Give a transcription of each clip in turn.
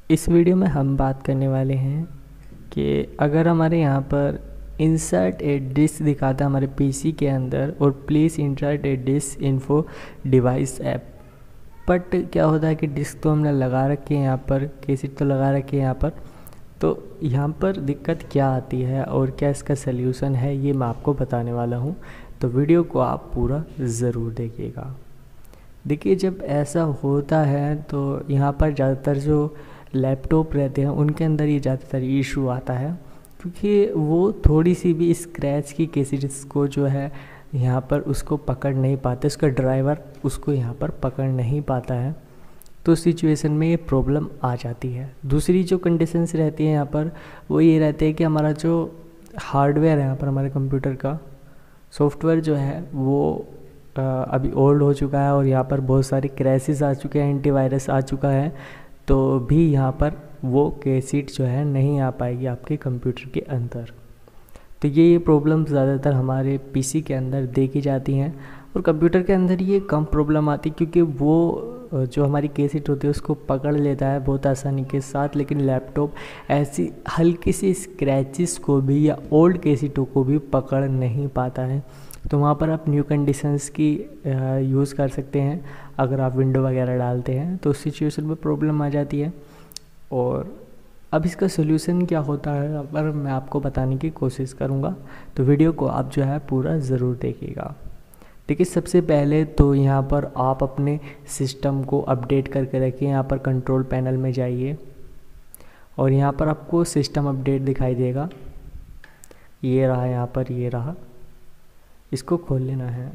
इस वीडियो में हम बात करने वाले हैं कि अगर हमारे यहाँ पर इंसर्ट ए डिस्क दिखाता है हमारे पीसी के अंदर और please insert a disk info device app, but क्या होता है कि डिस्क तो हमने लगा रखी है, यहाँ पर कैसेट तो लगा रखी है यहाँ पर, तो यहाँ पर दिक्कत क्या आती है और क्या इसका सल्यूशन है ये मैं आपको बताने वाला हूँ। तो वीडियो को आप पूरा ज़रूर देखिएगा। देखिए, जब ऐसा होता है तो यहाँ पर ज़्यादातर जो लैपटॉप रहते हैं उनके अंदर ये ज़्यादातर इशू आता है, क्योंकि वो थोड़ी सी भी स्क्रैच की केसेस को जो है यहाँ पर उसको पकड़ नहीं पाते, उसका ड्राइवर उसको यहाँ पर पकड़ नहीं पाता है। तो सिचुएशन में ये प्रॉब्लम आ जाती है। दूसरी जो कंडीशंस रहती है यहाँ पर वो ये रहते हैं कि हमारा जो हार्डवेयर है यहाँ पर हमारे कंप्यूटर का सॉफ्टवेयर जो है वो अभी ओल्ड हो चुका है और यहाँ पर बहुत सारे क्रैशेस आ चुके हैं, एंटीवायरस आ चुका है, तो भी यहाँ पर वो कैसेट जो है नहीं आ पाएगी आपके कंप्यूटर के अंदर। तो ये प्रॉब्लम ज़्यादातर हमारे पीसी के अंदर देखी जाती हैं और कंप्यूटर के अंदर ये कम प्रॉब्लम आती है, क्योंकि वो जो हमारी कैसेट होती है उसको पकड़ लेता है बहुत आसानी के साथ। लेकिन लैपटॉप ऐसी हल्की सी स्क्रैचेस को भी या ओल्ड कैसेटों को भी पकड़ नहीं पाता है। तो वहाँ पर आप न्यू कंडीशंस की यूज़ कर सकते हैं। अगर आप विंडो वगैरह डालते हैं तो उस सिचुएशन में प्रॉब्लम आ जाती है। और अब इसका सोल्यूशन क्या होता है पर मैं आपको बताने की कोशिश करूँगा, तो वीडियो को आप जो है पूरा ज़रूर देखिएगा। देखिए, सबसे पहले तो यहाँ पर आप अपने सिस्टम को अपडेट करके रखिए। यहाँ पर कंट्रोल पैनल में जाइए और यहाँ पर आपको सिस्टम अपडेट दिखाई देगा, ये रहा, यहाँ पर ये रहा, इसको खोल लेना है।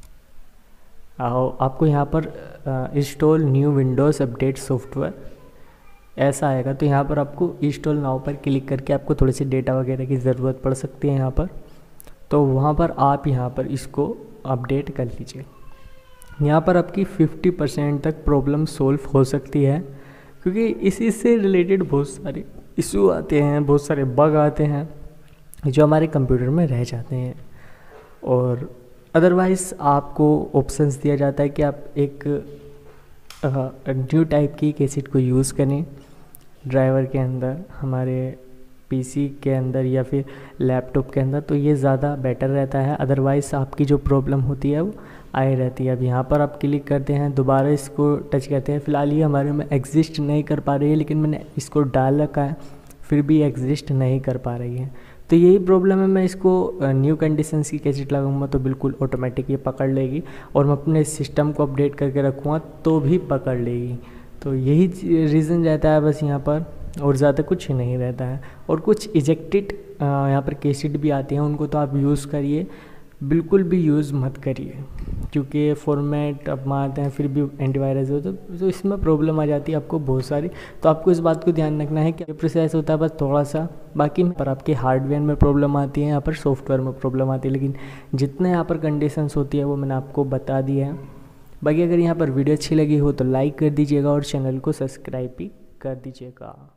आपको यहाँ पर install new Windows update software ऐसा आएगा, तो यहाँ पर आपको इंस्टॉल नाउ पर क्लिक करके आपको थोड़े से डेटा वगैरह की ज़रूरत पड़ सकती है यहाँ पर, तो वहाँ पर आप यहाँ पर इसको अपडेट कर लीजिए। यहाँ पर आपकी 50% तक प्रॉब्लम सॉल्व हो सकती है, क्योंकि इसी से रिलेटेड बहुत सारे इशू आते हैं, बहुत सारे बग आते हैं जो हमारे कंप्यूटर में रह जाते हैं। और अदरवाइज़ आपको ऑप्शंस दिया जाता है कि आप एक न्यू टाइप की कैसेट को यूज़ करें ड्राइवर के अंदर, हमारे पीसी के अंदर या फिर लैपटॉप के अंदर, तो ये ज़्यादा बेटर रहता है। अदरवाइज़ आपकी जो प्रॉब्लम होती है वो आई रहती है। अब यहाँ पर आप क्लिक करते हैं, दोबारा इसको टच करते हैं। फ़िलहाल ये हमारे में एग्जिस्ट नहीं कर पा रही है, लेकिन मैंने इसको डाल रखा है फिर भी एग्जिस्ट नहीं कर पा रही है। तो यही प्रॉब्लम है। मैं इसको न्यू कंडीशंस की कैसेट लगाऊंगा तो बिल्कुल ऑटोमेटिक ये पकड़ लेगी, और मैं अपने सिस्टम को अपडेट करके रखूँगा तो भी पकड़ लेगी। तो यही रीज़न रहता है बस यहाँ पर, और ज़्यादा कुछ नहीं रहता है। और कुछ इजेक्टेड यहाँ पर कैसेट भी आती हैं, उनको तो आप यूज़ करिए, बिल्कुल भी यूज़ मत करिए, क्योंकि फॉर्मेट अब मारते हैं फिर भी एंटीवायरस हो तो इसमें प्रॉब्लम आ जाती है आपको बहुत सारी। तो आपको इस बात को ध्यान रखना है कि प्रोसेस होता है बस थोड़ा सा, बाकी पर आपके हार्डवेयर में प्रॉब्लम आती है, यहाँ पर सॉफ्टवेयर में प्रॉब्लम आती है। लेकिन जितने यहाँ पर कंडीशंस होती है वो मैंने आपको बता दिया है। बाकी अगर यहाँ पर वीडियो अच्छी लगी हो तो लाइक कर दीजिएगा और चैनल को सब्सक्राइब भी कर दीजिएगा।